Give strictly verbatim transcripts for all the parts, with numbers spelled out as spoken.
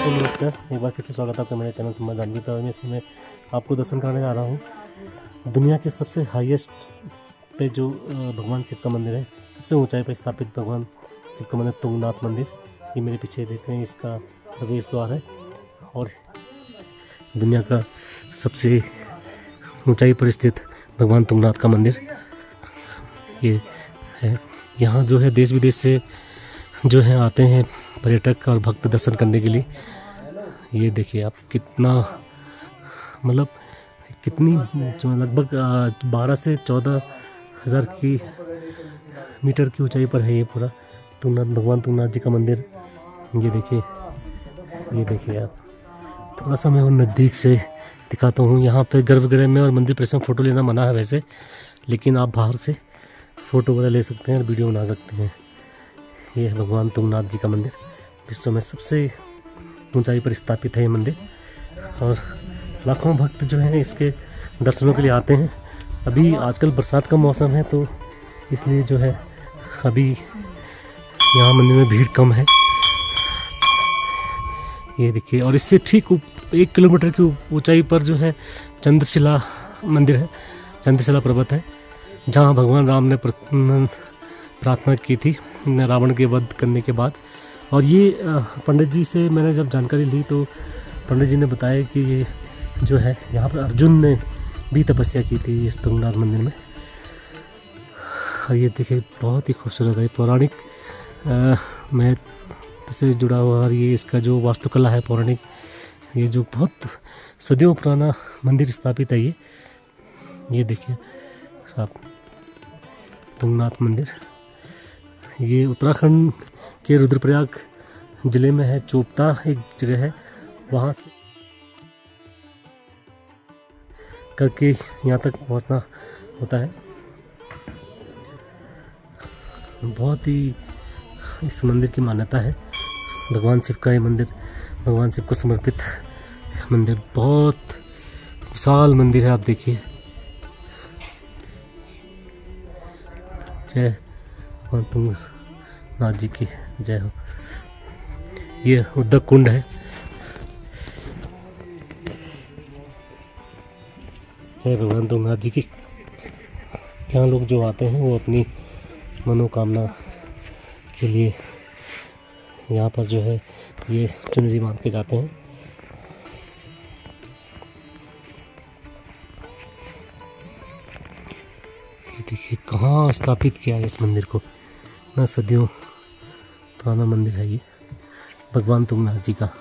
दोस्तों नमस्कार, एक बार फिर से स्वागत है आपका मेरे चैनल सम्मान जानवी पर। में मैं आपको दर्शन कराने जा रहा हूँ दुनिया के सबसे हाईएस्ट पे जो भगवान शिव का मंदिर है, सबसे ऊंचाई पर स्थापित भगवान शिव का मंदिर तुंगनाथ मंदिर। ये मेरे पीछे देख रहे हैं, इसका प्रवेश द्वार है और दुनिया का सबसे ऊंचाई पर स्थित भगवान तुंगनाथ का मंदिर ये है। यहाँ जो है देश विदेश से जो है आते हैं पर्यटक और भक्त दर्शन करने के लिए। ये देखिए आप कितना मतलब कितनी लगभग बारह से चौदह हज़ार की मीटर की ऊंचाई पर है ये पूरा तुंगनाथ भगवान तुंगनाथ जी का मंदिर। ये देखिए ये देखिए आप, थोड़ा सा मैं और नज़दीक से दिखाता हूँ। यहाँ पे गर्भगृह में और मंदिर परिसर में फ़ोटो लेना मना है वैसे, लेकिन आप बाहर से फ़ोटो वगैरह ले सकते हैं और वीडियो बना सकते हैं। ये है भगवान तुंगनाथ जी का मंदिर, विश्व में सबसे ऊंचाई पर स्थापित है ये मंदिर और लाखों भक्त जो हैं इसके दर्शनों के लिए आते हैं। अभी आजकल बरसात का मौसम है तो इसलिए जो है अभी यहाँ मंदिर में भीड़ कम है। ये देखिए, और इससे ठीक एक किलोमीटर की ऊंचाई पर जो है चंद्रशिला मंदिर है, चंद्रशिला पर्वत है, जहाँ भगवान राम ने प्रार्थना की थी रावण के वध करने के बाद। और ये पंडित जी से मैंने जब जानकारी ली तो पंडित जी ने बताया कि ये जो है यहाँ पर अर्जुन ने भी तपस्या की थी इस तुंगनाथ मंदिर में। और ये देखिए बहुत ही खूबसूरत है, पौराणिक महत्व से जुड़ा हुआ। और ये इसका जो वास्तुकला है पौराणिक, ये जो बहुत सदियों पुराना मंदिर स्थापित है ये ये देखिए आप तुंगनाथ मंदिर। ये उत्तराखंड के रुद्रप्रयाग ज़िले में है, चोपता एक जगह है, वहाँ से करके यहाँ तक पहुँचना होता है। बहुत ही इस मंदिर की मान्यता है, भगवान शिव का ये मंदिर भगवान शिव को समर्पित मंदिर, बहुत विशाल मंदिर है। आप देखिए, जय भगवान तुंगनाथ जी की जय हो। ये उद्दक कुंड है, जय भगवान तुंगनाथ जी की। यहाँ लोग जो आते हैं वो अपनी मनोकामना के लिए यहाँ पर जो है ये चुनरी बांध के जाते हैं। ये देखिए कहाँ स्थापित किया है इस मंदिर को, ना सदियों पुराना मंदिर है ये भगवान तुंगनाथ जी का।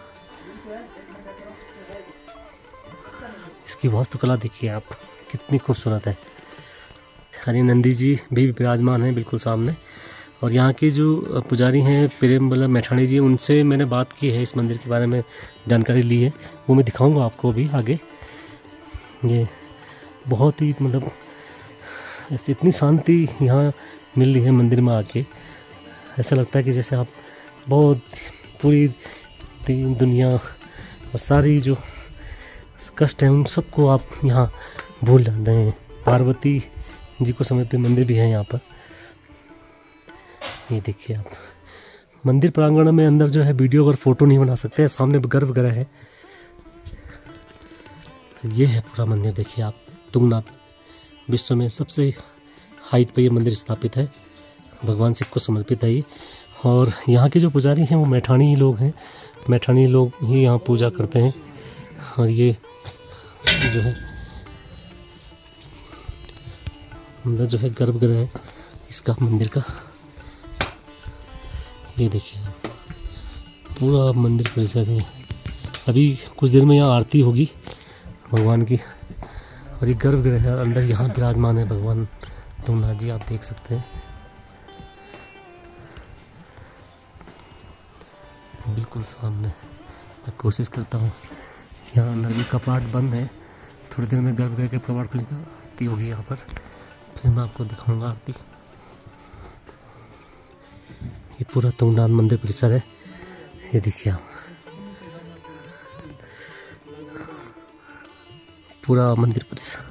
इसकी वास्तुकला देखिए आप कितनी खूबसूरत है। हरि नंदी जी भी विराजमान हैं बिल्कुल सामने। और यहाँ के जो पुजारी हैं प्रेमबल्लभ मैठाणी जी, उनसे मैंने बात की है इस मंदिर के बारे में, जानकारी ली है, वो मैं दिखाऊंगा आपको अभी आगे। ये बहुत ही मतलब इतनी शांति यहाँ मिल रही है मंदिर में आके, ऐसा लगता है कि जैसे आप बहुत पूरी दुनिया और सारी जो कष्ट हैं उन सबको आप यहाँ भूल जाते हैं। पार्वती जी को समर्पित मंदिर भी है यहाँ पर। ये देखिए आप, मंदिर प्रांगण में अंदर जो है वीडियो और फोटो नहीं बना सकते, सामने गर्भगृह है। ये है पूरा मंदिर, देखिए आप तुंगनाथ, विश्व में सबसे हाइट पर ये मंदिर स्थापित है, भगवान शिव को समर्पित है ये। और यहाँ के जो पुजारी हैं वो मैठाणी ही लोग हैं, मैठाणी लोग ही यहाँ पूजा करते हैं। और ये जो है अंदर जो है गर्भगृह है इसका मंदिर का। ये देखिए पूरा मंदिर परिसर है। अभी कुछ देर में यहाँ आरती होगी भगवान की। और ये गर्भगृह है, अंदर यहाँ विराजमान है भगवान तुंगनाथ जी, आप देख सकते हैं बिल्कुल सामने। मैं कोशिश करता हूँ, यहाँ अंदर भी कपाट बंद है, थोड़ी देर में गर्भगृह के कपाट खुलेगा, आरती होगी यहाँ पर, फिर मैं आपको दिखाऊंगा आरती। ये पूरा तुंगनाथ मंदिर परिसर है, ये देखिए आप पूरा मंदिर परिसर।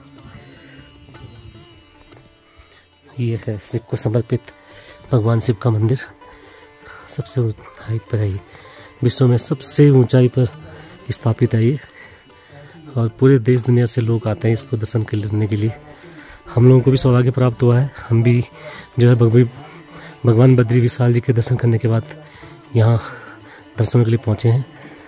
ये है शिव को समर्पित भगवान शिव का मंदिर, सबसे हाइट पर है ये। विश्व में सबसे ऊंचाई पर स्थापित है ये, और पूरे देश दुनिया से लोग आते हैं इसको दर्शन करने के लिए। हम लोगों को भी सौभाग्य प्राप्त हुआ है, हम भी जो है भगवी भगवान बद्री विशाल जी के दर्शन करने के बाद यहाँ दर्शनों के लिए पहुँचे हैं।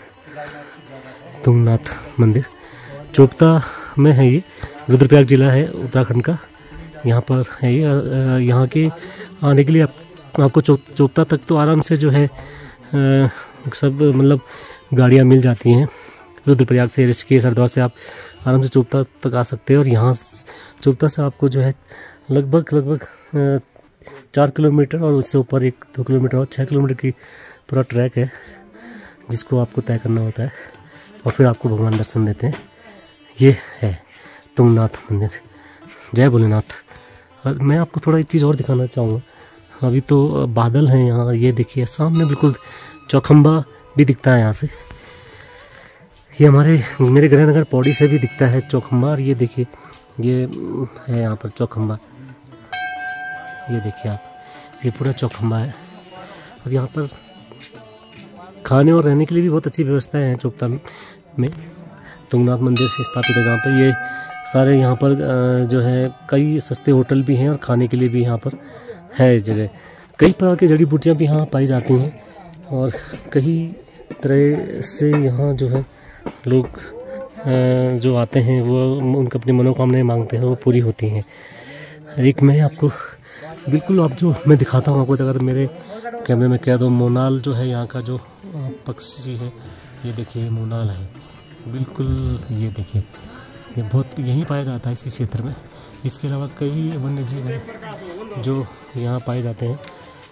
तुंगनाथ मंदिर चोपता में है, ये रुद्रप्रयाग जिला है उत्तराखंड का, यहाँ पर है ये। यहाँ के आने के लिए आप, आपको चो, चोपता तक तो आराम से जो है आ, सब मतलब गाड़ियाँ मिल जाती हैं। रुद्रप्रयाग से, ऋषिकेश, हरिद्वार से आप आराम से चोपता तक आ सकते हैं, और यहाँ चोपता से आपको जो है लगभग लगभग चार किलोमीटर और उससे ऊपर एक दो किलोमीटर और छः किलोमीटर की पूरा ट्रैक है जिसको आपको तय करना होता है, और फिर आपको भगवान दर्शन देते हैं। ये है तुंगनाथ मंदिर। जय भोलेनाथ। और मैं आपको थोड़ा एक चीज़ और दिखाना चाहूँगा। अभी तो बादल हैं यहाँ, ये देखिए सामने बिल्कुल चौखंबा भी दिखता है यहाँ से। ये हमारे मेरे गृहनगर पौड़ी से भी दिखता है चौखंबा, और ये देखिए ये है यहाँ पर चौखंबा, ये देखिए आप, ये पूरा चौखंबा है। और यहाँ पर खाने और रहने के लिए भी बहुत अच्छी व्यवस्थाएं हैं चोपता में। तुंगनाथ मंदिर स्थापित है जहाँ पर, ये सारे यहाँ पर जो है कई सस्ते होटल भी हैं और खाने के लिए भी यहाँ पर है। इस जगह कई प्रकार की जड़ी बूटियाँ भी यहाँ पाई जाती हैं, और कई तरह से यहाँ जो है लोग जो आते हैं वो उनकी अपनी मनोकामनाएं मांगते हैं, वो पूरी होती हैं। एक मैं आपको बिल्कुल आप जो मैं दिखाता हूँ आपको, अगर मेरे कैमरे में कह दो, मोनाल जो है यहाँ का जो पक्षी है, ये देखिए मोनाल है बिल्कुल, ये देखिए ये बहुत यहीं पाया जाता है इसी क्षेत्र में। इसके अलावा कई वन्य जीव हैं जो यहाँ पाए जाते हैं।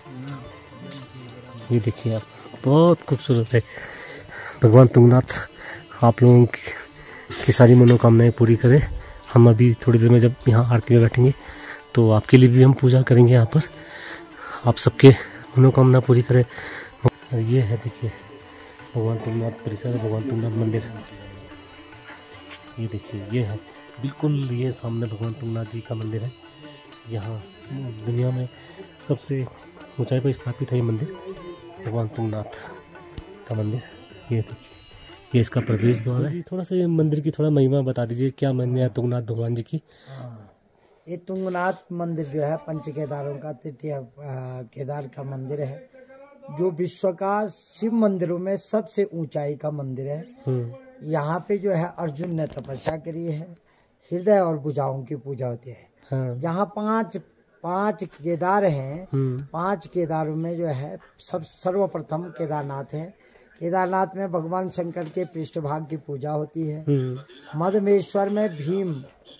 ये देखिए आप, बहुत खूबसूरत है। भगवान तुंगनाथ आप लोगों की, की सारी मनोकामनाएं पूरी करे। हम अभी थोड़ी देर में जब यहाँ आरती में बैठेंगे तो आपके लिए भी हम पूजा करेंगे यहाँ पर, आप सबके मनोकामना पूरी करें। ये है देखिए भगवान तुंगनाथ परिसर, भगवान तुंगनाथ मंदिर। ये देखिए ये है बिल्कुल, ये सामने भगवान तुंगनाथ जी का मंदिर है। यहाँ दुनिया में सबसे ऊंचाई पर स्थापित है ये मंदिर, भगवान तुंगनाथ का मंदिर। ये देखिए ये इसका प्रवेश द्वार है। थोड़ा सा ये मंदिर की थोड़ा महिमा बता दीजिए, क्या महिमा है तुंगनाथ भगवान जी की? ये तुंगनाथ मंदिर जो है पंच केदारों का तृतीय केदार का मंदिर है, जो विश्व का शिव मंदिरों में सबसे ऊंचाई का मंदिर है। यहाँ पे जो है अर्जुन ने तपस्या करी है, हृदय और भुजाओं की पूजा होती है। हाँ। जहाँ पांच पांच केदार हैं, पांच केदारों में जो है सब सर्वप्रथम केदारनाथ है। केदारनाथ में भगवान शंकर के पृष्ठभाग की पूजा होती है। मधमेश्वर में भीम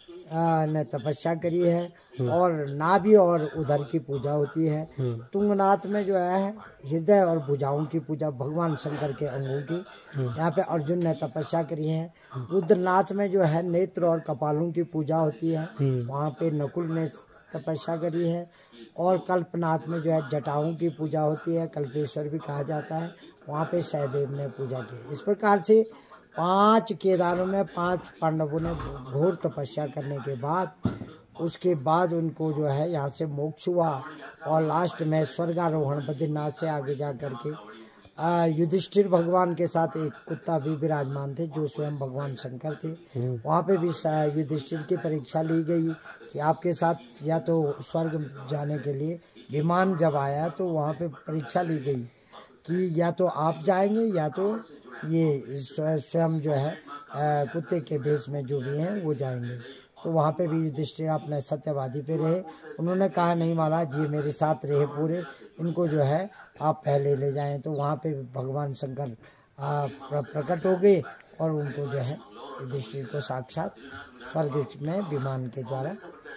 ने तपस्या करी है, और नाभि और उदर की पूजा होती है। तुंगनाथ में जो है हृदय और भुजाओं की पूजा, भगवान शंकर के अंगों की। यहाँ पे अर्जुन ने तपस्या करी है। रुद्रनाथ में जो है नेत्र और कपालों की पूजा होती है, वहाँ पे नकुल ने तपस्या करी है। और कल्पनाथ में जो है जटाओं की पूजा होती है, कल्पेश्वर भी कहा जाता है, वहाँ पे सहदेव ने पूजा की। इस प्रकार से पांच केदारों में पांच पांडवों ने घोर तपस्या करने के बाद, उसके बाद उनको जो है यहाँ से मोक्ष हुआ, और लास्ट में स्वर्गारोहण बद्रीनाथ से आगे जा करके युधिष्ठिर भगवान के साथ एक कुत्ता भी विराजमान थे जो स्वयं भगवान शंकर थे। वहाँ पे भी युधिष्ठिर की परीक्षा ली गई कि आपके साथ या तो स्वर्ग जाने के लिए विमान जब आया तो वहाँ पे परीक्षा ली गई कि या तो आप जाएंगे या तो ये स्वयं जो है कुत्ते के भेष में जो भी हैं वो जाएंगे। तो वहाँ पे भी युधिष्ठिर अपने सत्यवादी पे रहे। उन्होंने कहा नहीं महाराज जी मेरे साथ रहे पूरे, इनको जो है आप पहले ले जाएं। तो वहाँ पे भगवान शंकर प्रकट हो गए और उनको जो है युधिष्ठिर को साक्षात स्वर्ग में विमान के द्वारा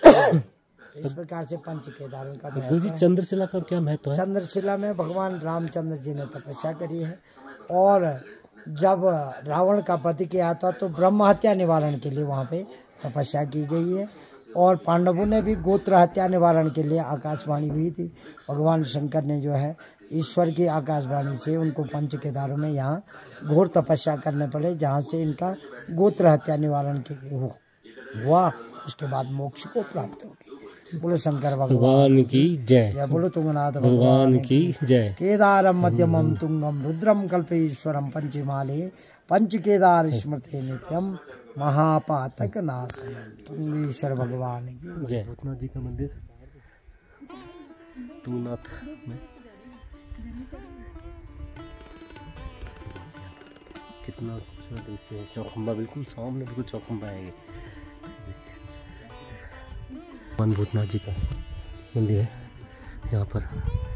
इस प्रकार से पंच केदारों का महत्व है। चंद्रशिला का क्या महत्व है? चंद्रशिला में भगवान रामचंद्र जी ने तपस्या करी है, और जब रावण का वध किया था तो ब्रह्म हत्या निवारण के लिए वहाँ पे तपस्या की गई है। और पांडवों ने भी गोत्र हत्या निवारण के लिए आकाशवाणी हुई थी। भगवान शंकर ने जो है ईश्वर की आकाशवाणी से उनको पंच केदारों में यहाँ घोर तपस्या करने पड़े, जहाँ से इनका गोत्र हत्या निवारण के हुआ, उसके बाद मोक्ष को प्राप्त हो गई। बोलो शंकर भगवान भगवान की जय। या बोलो तुंगनाथ भगवान की जय। केदारम मध्यमम तुंगम रुद्रम कल्पेश्वरम पंचमाले पंच केदार स्मृति नित्यम महापातक नाशनम। तुंगेश्वर भगवान की जय। भूतनाथ जी का मंदिर तुंगनाथ में कितना खूबसूरत दृश्य है। चौखंबा बिल्कुल सामने, बिल्कुल चौखंबा है ये। भगवान भूतनाथ जी का मंदिर है यहाँ पर।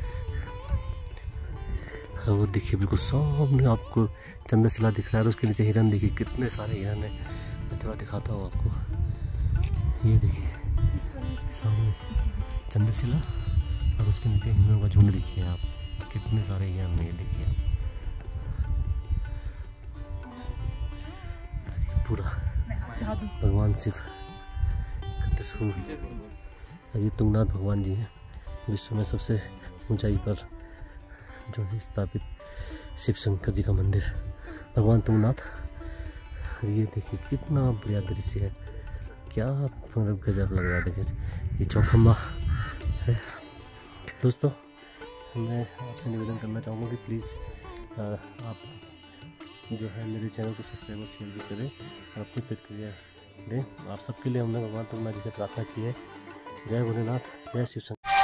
हाँ, वो देखिए बिल्कुल सामने आपको चंद्रशिला दिख रहा है और उसके नीचे हिरन देखिए, कितने सारे हिरन है। मैं थोड़ा दिखाता हूँ आपको। ये देखिए सामने चंद्रशिला और उसके नीचे हिरणों का झुंड देखिए आप, कितने सारे हिरन है। देखिए आप पूरा भगवान शिव का त्रिशूल। ये तुंगनाथ भगवान जी हैं, विश्व में सबसे ऊंचाई पर जो है स्थापित शिव शंकर जी का मंदिर भगवान तुंगनाथ। ये देखिए कितना बढ़िया दृश्य है, क्या मतलब गजब लग रहा है। देखिए ये चौखंबा है। दोस्तों मैं आपसे निवेदन करना चाहूँगा कि प्लीज़ आप जो है मेरे चैनल को सब्सक्राइब और शेयर भी करें और अपनी प्रतिक्रिया दें। आप सबके लिए हमने भगवान तुंगनाथ जी से प्रार्थना की है। जय भोलेनाथ, जय शिव शंकर।